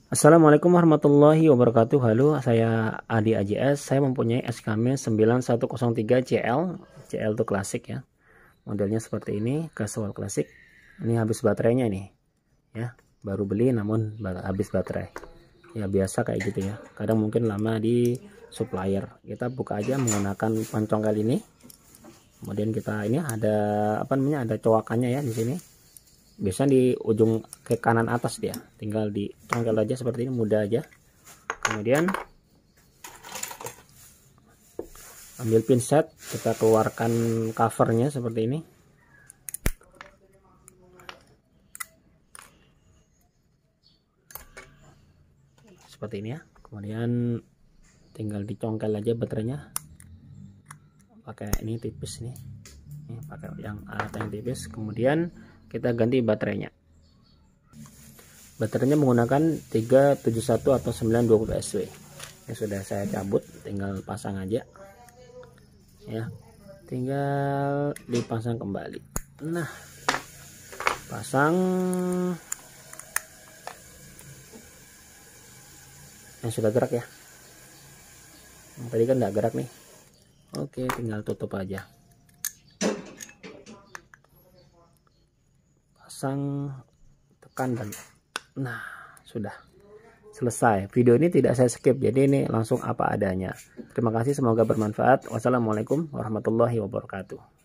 Assalamualaikum warahmatullahi wabarakatuh. Halo, saya Adi AJS. Saya mempunyai SKM 9103 CL. CL itu klasik ya. Modelnya seperti ini, casual klasik. Ini habis baterainya nih. Ya, baru beli namun habis baterai. Ya biasa kayak gitu ya. Kadang mungkin lama di supplier. Kita buka aja menggunakan pancongkel ini. Kemudian kita ini ada ada coakannya ya di sini. Biasanya di ujung ke kanan atas dia, tinggal dicongkel aja seperti ini, mudah aja. Kemudian ambil pinset, kita keluarkan covernya seperti ini. Seperti ini ya. Kemudian tinggal dicongkel aja baterainya. Pakai ini tipis nih. Ini pakai yang alat yang tipis. Kemudian kita ganti baterainya. Baterainya menggunakan 371 atau 920 SW. Ini sudah saya cabut, tinggal pasang aja. Ya. Tinggal dipasang kembali. Nah, pasang. Yang sudah gerak ya. Yang tadi kan enggak gerak nih. Oke, tinggal tutup aja. Pasang, tekan, dan nah sudah selesai. Video ini tidak saya skip, jadi ini langsung apa adanya. Terima kasih, semoga bermanfaat. Wassalamualaikum warahmatullahi wabarakatuh.